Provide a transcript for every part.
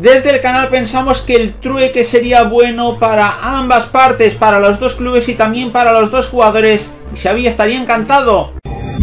Desde el canal pensamos que el trueque sería bueno para ambas partes, para los dos clubes y también para los dos jugadores, y Xavi estaría encantado.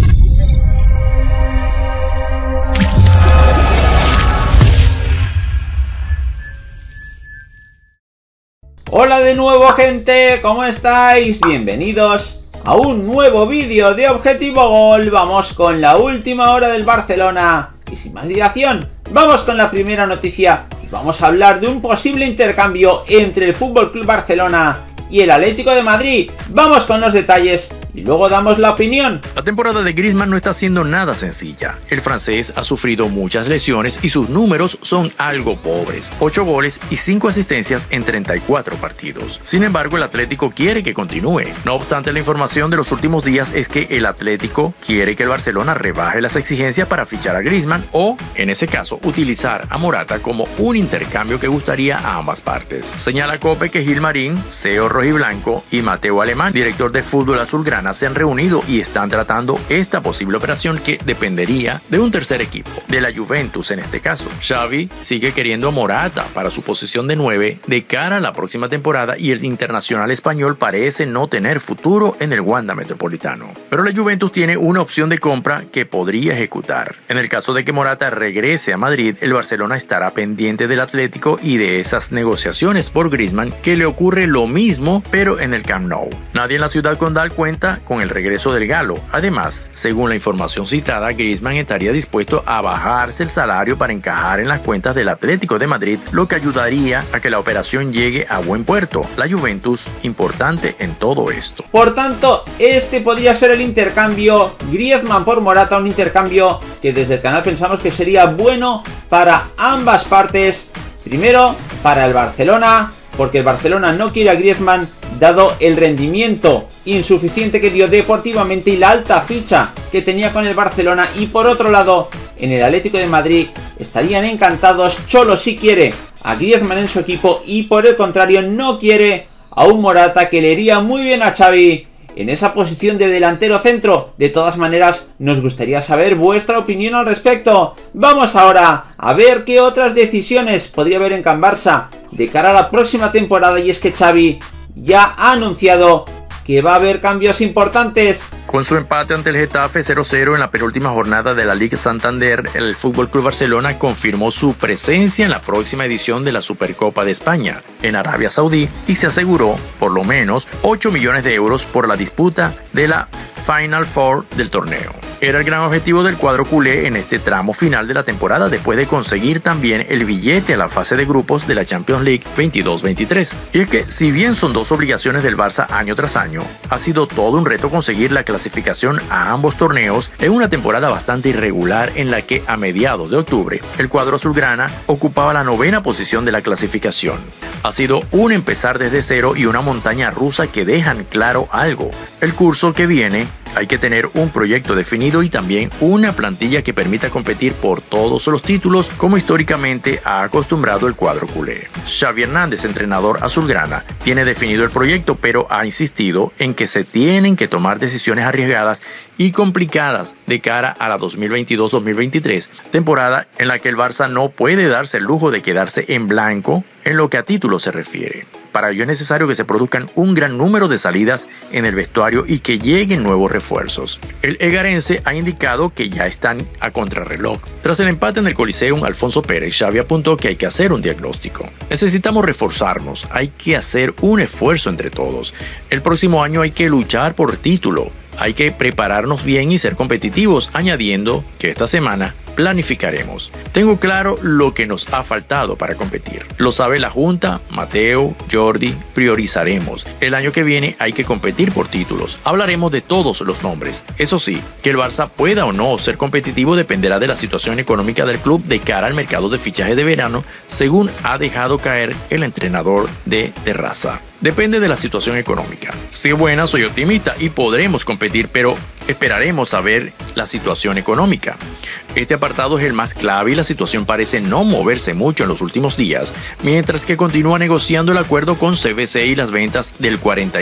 Hola de nuevo, gente, ¿cómo estáis? Bienvenidos a un nuevo vídeo de Objetivo Gol. Vamos con la última hora del Barcelona y sin más dilación, vamos con la primera noticia y vamos a hablar de un posible intercambio entre el FC Barcelona y el Atlético de Madrid. Vamos con los detalles y luego damos la opinión. La temporada de Griezmann no está siendo nada sencilla. El francés ha sufrido muchas lesiones y sus números son algo pobres. 8 goles y 5 asistencias en 34 partidos. Sin embargo, el Atlético quiere que continúe. No obstante, la información de los últimos días es que el Atlético quiere que el Barcelona rebaje las exigencias para fichar a Griezmann o, en ese caso, utilizar a Morata como un intercambio que gustaría a ambas partes. Señala Cope que Gil Marín, CEO rojiblanco, y Mateo Alemán, director de fútbol azulgrana, se han reunido y están tratando esta posible operación que dependería de un tercer equipo, de la Juventus en este caso. Xavi sigue queriendo a Morata para su posición de 9 de cara a la próxima temporada y el internacional español parece no tener futuro en el Wanda Metropolitano. Pero la Juventus tiene una opción de compra que podría ejecutar. En el caso de que Morata regrese a Madrid, el Barcelona estará pendiente del Atlético y de esas negociaciones por Griezmann, que le ocurre lo mismo pero en el Camp Nou. Nadie en la ciudad condal cuenta con el regreso del galo. Además, según la información citada, Griezmann estaría dispuesto a bajarse el salario para encajar en las cuentas del Atlético de Madrid, lo que ayudaría a que la operación llegue a buen puerto. La Juventus, importante en todo esto. Por tanto, este podría ser el intercambio Griezmann por Morata, un intercambio que desde el canal pensamos que sería bueno para ambas partes. Primero, para el Barcelona, porque el Barcelona no quiere a Griezmann dado el rendimiento insuficiente que dio deportivamente y la alta ficha que tenía con el Barcelona. Y por otro lado, en el Atlético de Madrid estarían encantados. Cholo sí quiere a Griezmann en su equipo y por el contrario no quiere a un Morata, que le iría muy bien a Xavi en esa posición de delantero centro. De todas maneras, nos gustaría saber vuestra opinión al respecto. Vamos ahora a ver qué otras decisiones podría haber en Can Barça de cara a la próxima temporada, y es que Xavi ya ha anunciado que va a haber cambios importantes. Con su empate ante el Getafe 0-0 en la penúltima jornada de la Liga Santander, el FC Barcelona confirmó su presencia en la próxima edición de la Supercopa de España en Arabia Saudí y se aseguró por lo menos 8 millones de euros por la disputa de la Final Four del torneo. Era el gran objetivo del cuadro culé en este tramo final de la temporada, después de conseguir también el billete a la fase de grupos de la Champions League 22-23. Y es que, si bien son dos obligaciones del Barça año tras año, ha sido todo un reto conseguir la clasificación a ambos torneos en una temporada bastante irregular en la que a mediados de octubre el cuadro azulgrana ocupaba la 9ª posición de la clasificación. Ha sido un empezar desde cero y una montaña rusa que dejan claro algo: el curso que viene hay que tener un proyecto definido y también una plantilla que permita competir por todos los títulos como históricamente ha acostumbrado el cuadro culé. Xavi Hernández, entrenador azulgrana, tiene definido el proyecto, pero ha insistido en que se tienen que tomar decisiones arriesgadas y complicadas de cara a la 2022-2023, temporada en la que el Barça no puede darse el lujo de quedarse en blanco en lo que a títulos se refiere. Para ello es necesario que se produzcan un gran número de salidas en el vestuario y que lleguen nuevos refuerzos. El egarense ha indicado que ya están a contrarreloj. Tras el empate en el Coliseum Alfonso Pérez, Xavi apuntó que hay que hacer un diagnóstico. Necesitamos reforzarnos, hay que hacer un esfuerzo entre todos. El próximo año hay que luchar por título. Hay que prepararnos bien y ser competitivos, añadiendo que esta semana planificaremos. Tengo claro lo que nos ha faltado para competir. Lo sabe la Junta, Mateo, Jordi, priorizaremos. El año que viene hay que competir por títulos. Hablaremos de todos los nombres. Eso sí, que el Barça pueda o no ser competitivo dependerá de la situación económica del club de cara al mercado de fichaje de verano, según ha dejado caer el entrenador de Terraza. Depende de la situación económica. Si es buena, soy optimista y podremos competir, pero esperaremos a ver la situación económica. Este apartado es el más clave y la situación parece no moverse mucho en los últimos días, mientras que continúa negociando el acuerdo con CVC y las ventas del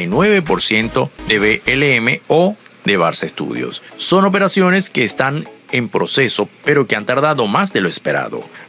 49% de BLM o de Barça Studios. Son operaciones que están en proceso, pero que han tardado más de lo esperado.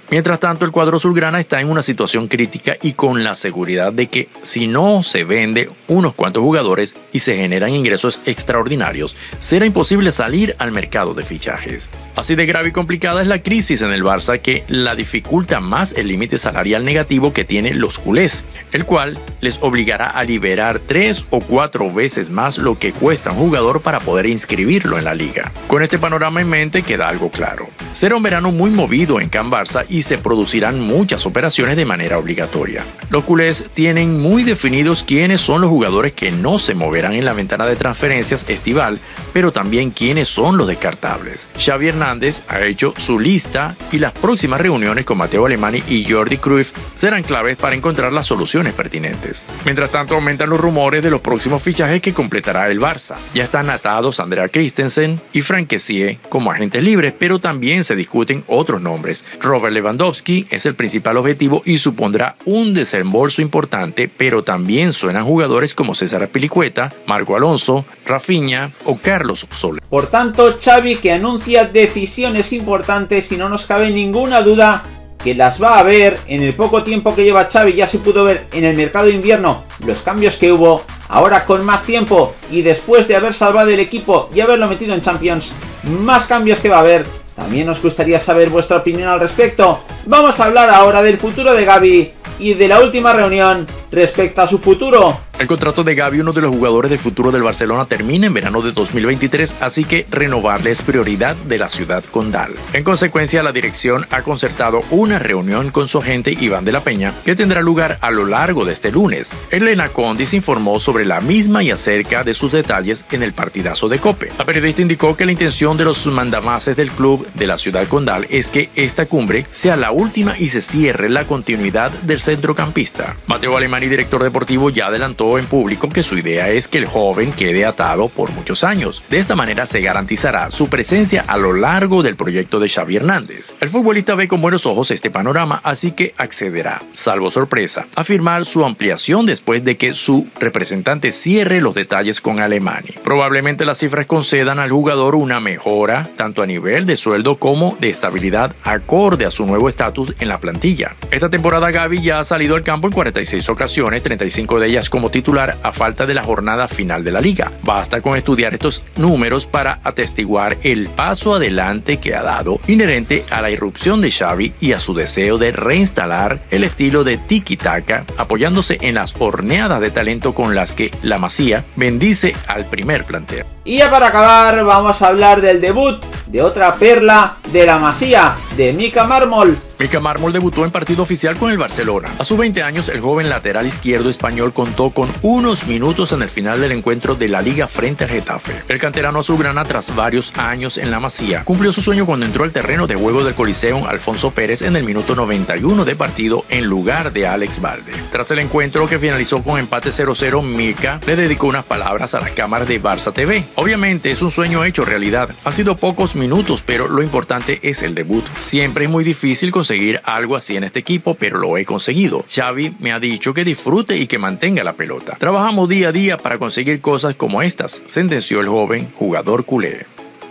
Mientras tanto, el cuadro azulgrana está en una situación crítica y con la seguridad de que si no se vende unos cuantos jugadores y se generan ingresos extraordinarios, será imposible salir al mercado de fichajes. Así de grave y complicada es la crisis en el Barça que la dificulta más el límite salarial negativo que tienen los culés, el cual les obligará a liberar 3 o 4 veces más lo que cuesta un jugador para poder inscribirlo en la liga. Con este panorama en mente queda algo claro. Será un verano muy movido en Can Barça y se producirán muchas operaciones de manera obligatoria. Los culés tienen muy definidos quiénes son los jugadores que no se moverán en la ventana de transferencias estival, pero también quiénes son los descartables. Xavi Hernández ha hecho su lista y las próximas reuniones con Matteo Alemany y Jordi Cruyff serán claves para encontrar las soluciones pertinentes. Mientras tanto, aumentan los rumores de los próximos fichajes que completará el Barça. Ya están atados Andrea Christensen y Franck Kessié como agentes libres, pero también se discuten otros nombres. Robert Lewandowski es el principal objetivo y supondrá un desembolso importante, pero también suenan jugadores como César Azpilicueta, Marco Alonso, Rafinha o Carlos Soler. Por tanto, Xavi, que anuncia decisiones importantes y no nos cabe ninguna duda que las va a ver. En el poco tiempo que lleva Xavi ya se pudo ver en el mercado de invierno los cambios que hubo. Ahora con más tiempo y después de haber salvado el equipo y haberlo metido en Champions, más cambios que va a haber. También nos gustaría saber vuestra opinión al respecto. Vamos a hablar ahora del futuro de Gavi y de la última reunión respecto a su futuro. El contrato de Gavi, uno de los jugadores del futuro del Barcelona, termina en verano de 2023, así que renovarle es prioridad de la ciudad condal. En consecuencia, la dirección ha concertado una reunión con su agente Iván de la Peña, que tendrá lugar a lo largo de este lunes. Elena Condis informó sobre la misma y acerca de sus detalles en el partidazo de COPE. La periodista indicó que la intención de los mandamases del club de la ciudad condal es que esta cumbre sea la última y se cierre la continuidad del centrocampista. Matteo Alemany, director deportivo, ya adelantó en público que su idea es que el joven quede atado por muchos años. De esta manera se garantizará su presencia a lo largo del proyecto de Xavi Hernández. El futbolista ve con buenos ojos este panorama, así que accederá, salvo sorpresa, a firmar su ampliación después de que su representante cierre los detalles con Alemany. Probablemente las cifras concedan al jugador una mejora, tanto a nivel de sueldo como de estabilidad, acorde a su nuevo estatus en la plantilla. Esta temporada Gavi ya ha salido al campo en 46 ocasiones, 35 de ellas como titular a falta de la jornada final de la liga. Basta con estudiar estos números para atestiguar el paso adelante que ha dado, inherente a la irrupción de Xavi y a su deseo de reinstalar el estilo de tiki-taka, apoyándose en las horneadas de talento con las que la Masía bendice al primer plantel. Y ya para acabar, vamos a hablar del debut de otra perla de la Masía, de Mika Mármol. Mika Mármol debutó en partido oficial con el Barcelona. A sus 20 años, el joven lateral izquierdo español contó con unos minutos en el final del encuentro de la Liga frente al Getafe. El canterano azulgrana, tras varios años en la Masía, cumplió su sueño cuando entró al terreno de juego del Coliseum Alfonso Pérez en el minuto 91 de partido en lugar de Alex Balde. Tras el encuentro, que finalizó con empate 0-0, Mika le dedicó unas palabras a las cámaras de Barça TV. Obviamente es un sueño hecho realidad. Han sido pocos minutos, pero lo importante es el debut. Siempre es muy difícil conseguir algo así en este equipo, pero lo he conseguido. Xavi me ha dicho que disfrute y que mantenga la pelota. Trabajamos día a día para conseguir cosas como estas, sentenció el joven jugador culé.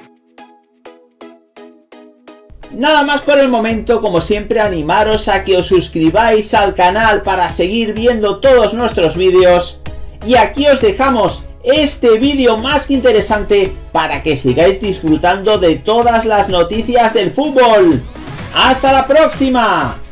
Nada más por el momento. Como siempre, animaros a que os suscribáis al canal para seguir viendo todos nuestros vídeos. Y aquí os dejamos este vídeo más que interesante para que sigáis disfrutando de todas las noticias del fútbol. ¡Hasta la próxima!